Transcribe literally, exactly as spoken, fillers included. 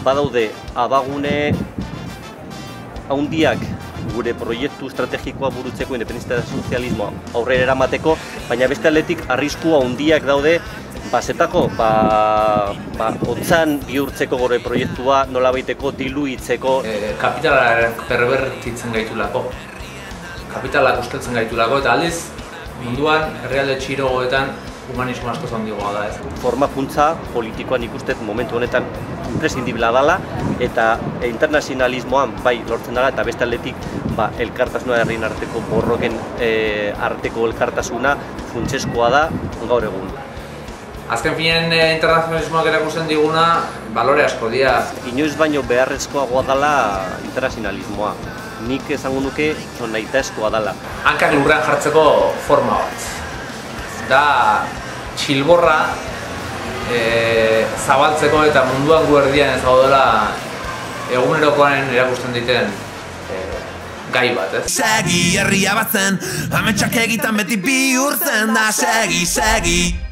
badaude abagune handiak gure proiektu estrategikoa burutzeko independentziazioa eta sozialismoa aurrera eramateko, baina beste aldetik arrisku handiak daude bazetako, ba, ba, otzan bihurtzeko gure proiektua nolabaiteko diluitzeko. E, kapitalaren perbertitzen gaitulako, kapitalak usteltzen gaitulako, eta aldiz munduan herrialde txirogoetan humanismo asko handiagoa da ez. Formakuntza politikoan ikustez momentu honetan imprescindibla dela eta internazionalismoan bai lortzen dela eta beste aldetik ba, elkartasuna herrien arteko borroken e, arteko elkartasuna funtsezkoa da gaur egun. Azken finen internazionalismoak erakusten diguna balore asko dira. Inoiz baino beharrezkoagoa dela internazionalismoa. Nik esango nuke nahitaezkoa dela. Hankak lurrean jartzeko forma bat. Da txilborra e, zabaltzeko eta munduan gu erdian ez gaudela egunerokoan erakusten diten e, gai bat, ez? Segi herria batzen, ametsak egitan beti bihurtzen da, segi, segi.